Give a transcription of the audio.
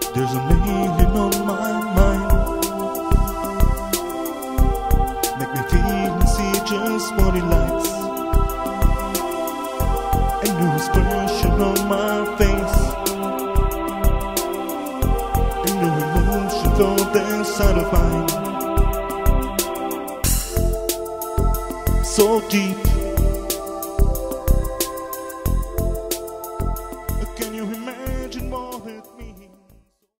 There's an alien on my mind. Make me feel and see just what he likes. A new expression on my face. A new emotion for this side of mine. So deep